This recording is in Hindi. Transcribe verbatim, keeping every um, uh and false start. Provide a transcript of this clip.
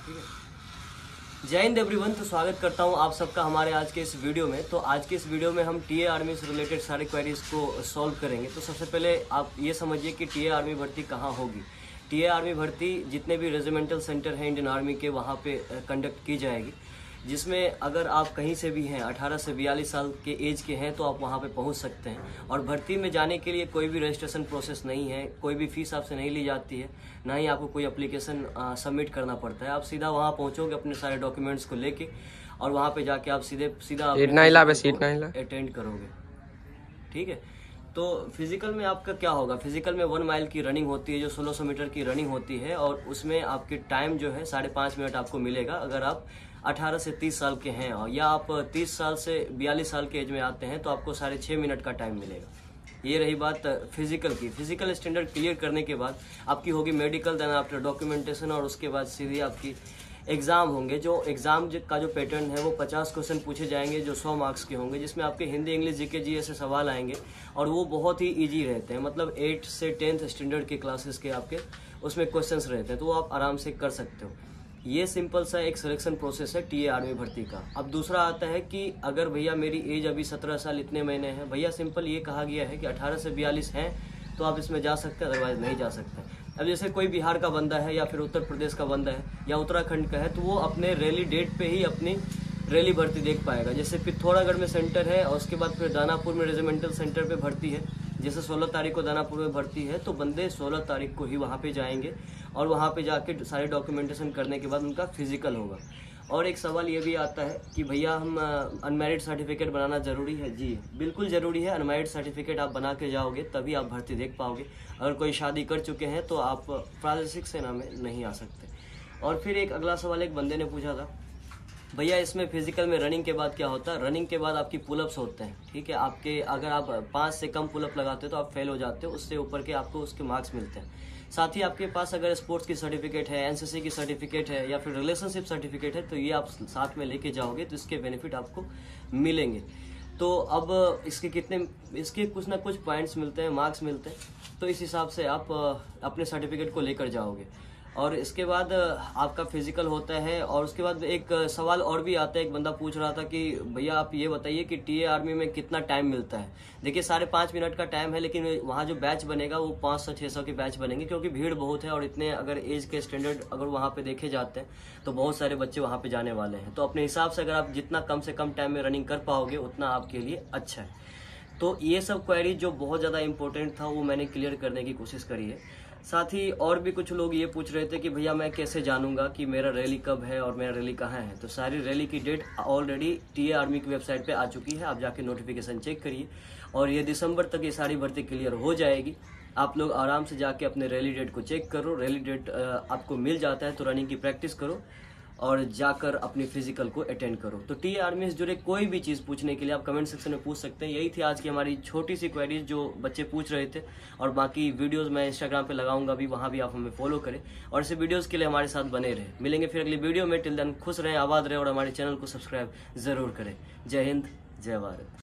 ठीक है। जय हिंद एवरीवन। तो स्वागत करता हूं आप सबका हमारे आज के इस वीडियो में। तो आज के इस वीडियो में हम टीए आर्मी से रिलेटेड सारे क्वेरीज को सॉल्व करेंगे। तो सबसे पहले आप ये समझिए कि टीए आर्मी भर्ती कहाँ होगी। टीए आर्मी भर्ती जितने भी रेजिमेंटल सेंटर हैं इंडियन आर्मी के वहाँ पे कंडक्ट की जाएगी, जिसमें अगर आप कहीं से भी हैं अठारह से बयालीस साल के एज के हैं तो आप वहाँ पे पहुँच सकते हैं। और भर्ती में जाने के लिए कोई भी रजिस्ट्रेशन प्रोसेस नहीं है, कोई भी फीस आपसे नहीं ली जाती है, ना ही आपको कोई एप्लीकेशन सबमिट करना पड़ता है। आप सीधा वहाँ पहुँचोगे अपने सारे डॉक्यूमेंट्स को लेके और वहाँ पे जाके आप सीधे सीधा अटेंड करोगे। ठीक है। तो फिजिकल में आपका क्या होगा, फिजिकल में वन माइल की रनिंग होती है जो सोलह सौ मीटर की रनिंग होती है, और उसमें आपकी टाइम जो है साढ़े पाँच मिनट आपको मिलेगा अगर आप अठारह से तीस साल के हैं, और या आप तीस साल से बयालीस साल के एज में आते हैं तो आपको साढ़े छः मिनट का टाइम मिलेगा। ये रही बात फिजिकल की। फिजिकल स्टैंडर्ड क्लियर करने के बाद आपकी होगी मेडिकल, देन आफ्टर डॉक्यूमेंटेशन, और उसके बाद सीधी आपकी एग्जाम होंगे। जो एग्जाम का जो पैटर्न है वो पचास क्वेश्चन पूछे जाएंगे जो सौ मार्क्स के होंगे, जिसमें आपके हिंदी, इंग्लिश, जीके, जीएस से सवाल आएंगे और वो बहुत ही इजी रहते हैं। मतलब एट से टेंथ स्टैंडर्ड के क्लासेस के आपके उसमें क्वेश्चंस रहते हैं, तो वो आप आराम से कर सकते हो। ये सिंपल सा एक सिलेक्शन प्रोसेस है टीए आर्मी भर्ती का। अब दूसरा आता है कि अगर भैया मेरी एज अभी सत्रह साल इतने महीने हैं, भैया सिंपल ये कहा गया है कि अठारह से बयालीस हैं तो आप इसमें जा सकते हैं, अदरवाइज नहीं जा सकते। अब जैसे कोई बिहार का बंदा है या फिर उत्तर प्रदेश का बंदा है या उत्तराखंड का है तो वो अपने रैली डेट पे ही अपनी रैली भर्ती देख पाएगा। जैसे पिथौरागढ़ में सेंटर है और उसके बाद फिर दानापुर में रेजिमेंटल सेंटर पे भर्ती है, जैसे सोलह तारीख को दानापुर में भर्ती है तो बंदे सोलह तारीख को ही वहाँ पे जाएंगे और वहाँ पे जाके सारे डॉक्यूमेंटेशन करने के बाद उनका फिजिकल होगा। और एक सवाल ये भी आता है कि भैया हम अनमैरिड सर्टिफिकेट बनाना ज़रूरी है। जी बिल्कुल ज़रूरी है। अनमैरिड सर्टिफिकेट आप बना के जाओगे तभी आप भर्ती देख पाओगे। अगर कोई शादी कर चुके हैं तो आप प्रादेशिक सेना में नहीं आ सकते। और फिर एक अगला सवाल एक बंदे ने पूछा था, भैया इसमें फिजिकल में रनिंग के बाद क्या होता है। रनिंग के बाद आपकी पुलअप्स होते हैं। ठीक है। आपके अगर आप पाँच से कम पुलअप लगाते हो तो आप फेल हो जाते हो, उससे ऊपर के आपको उसके मार्क्स मिलते हैं। साथ ही आपके पास अगर स्पोर्ट्स की सर्टिफिकेट है, एनसीसी की सर्टिफिकेट है या फिर रिलेशनशिप सर्टिफिकेट है तो ये आप साथ में लेके जाओगे तो इसके बेनिफिट आपको मिलेंगे। तो अब इसके कितने इसके कुछ ना कुछ पॉइंट्स मिलते हैं, मार्क्स मिलते हैं, तो इस हिसाब से आप अपने सर्टिफिकेट को लेकर जाओगे। और इसके बाद आपका फिजिकल होता है। और उसके बाद एक सवाल और भी आता है, एक बंदा पूछ रहा था कि भैया आप ये बताइए कि टीए आर्मी में कितना टाइम मिलता है। देखिए साढ़े पाँच मिनट का टाइम है, लेकिन वहाँ जो बैच बनेगा वो पाँच सौ छः सौ के बैच बनेंगे, क्योंकि भीड़ बहुत है और इतने अगर एज के स्टैंडर्ड अगर वहाँ पे देखे जाते हैं तो बहुत सारे बच्चे वहाँ पे जाने वाले हैं। तो अपने हिसाब से अगर आप जितना कम से कम टाइम में रनिंग कर पाओगे उतना आपके लिए अच्छा है। तो ये सब क्वेरी जो बहुत ज़्यादा इंपॉर्टेंट था वो मैंने क्लियर करने की कोशिश करी है। साथ ही और भी कुछ लोग ये पूछ रहे थे कि भैया मैं कैसे जानूंगा कि मेरा रैली कब है और मेरा रैली कहाँ है। तो सारी रैली की डेट ऑलरेडी टीए आर्मी की वेबसाइट पे आ चुकी है, आप जाके नोटिफिकेशन चेक करिए और ये दिसंबर तक ये सारी भर्ती क्लियर हो जाएगी। आप लोग आराम से जाके अपने रैली डेट को चेक करो। रैली डेट आपको मिल जाता है तो रनिंग की प्रैक्टिस करो और जाकर अपनी फिजिकल को अटेंड करो। तो टीए आर्मी से जुड़े कोई भी चीज़ पूछने के लिए आप कमेंट सेक्शन में पूछ सकते हैं। यही थी आज की हमारी छोटी सी क्वेरीज जो बच्चे पूछ रहे थे, और बाकी वीडियोस मैं इंस्टाग्राम पे लगाऊंगा भी, वहाँ भी आप हमें फॉलो करें और ऐसे वीडियोस के लिए हमारे साथ बने रहे। मिलेंगे फिर अगली वीडियो में। टिल देन खुश रहें, आबाद रहें और हमारे चैनल को सब्सक्राइब जरूर करें। जय हिंद, जय भारत।